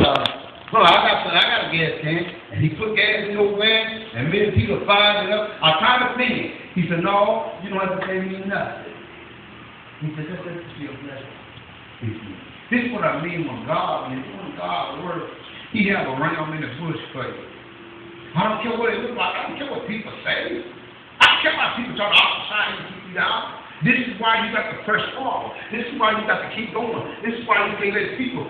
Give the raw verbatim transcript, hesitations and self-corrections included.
uh, no, I got some, I got a gas can. And he put gas in your van, and me and Peter fired it up. I tried to pay it. He said, no, you don't have to pay me nothing. He said, that's just your blessing. This is what I mean when God, when you're doing God's work, He have a ram in the bush for you. I don't care what it looks like. I don't care what people say. I don't care about people trying to outside and keep you down. This is why you got to press forward. This is why you got to keep going. This is why you can't let people